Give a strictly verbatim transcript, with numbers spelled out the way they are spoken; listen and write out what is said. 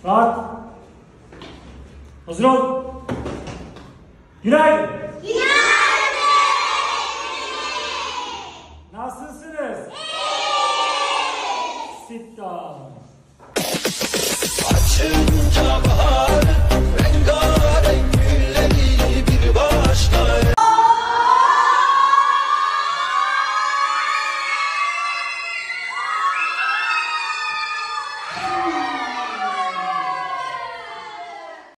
Rahat. Hazır ol. Günaydın. Günaydın. Nasılsınız? İyi. Sit down. Watching